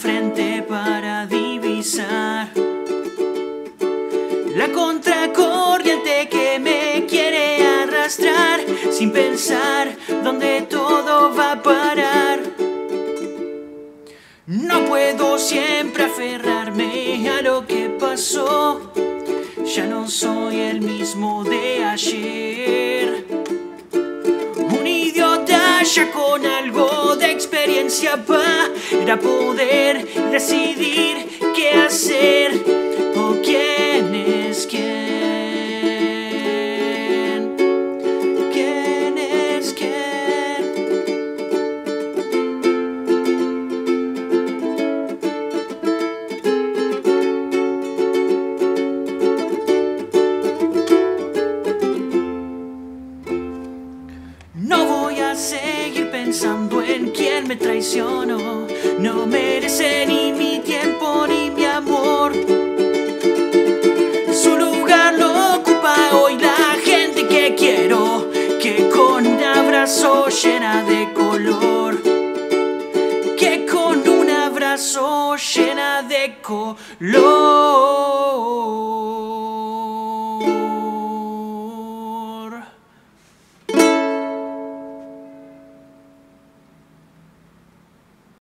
frente para divisar la contracorriente que me quiere arrastrar sin pensar dónde todo va a parar. No puedo siempre aferrarme a lo que pasó, ya no soy el mismo de ayer. Un idiota ya con algo de experiencia para poder decidir qué hacer o quién es quién. ¿Quién es quién? No voy a seguir pensando en quién me traicionó. No merece ni mi tiempo ni mi amor. Su lugar lo ocupa hoy la gente que quiero, que con un abrazo llena de color, que con un abrazo llena de color.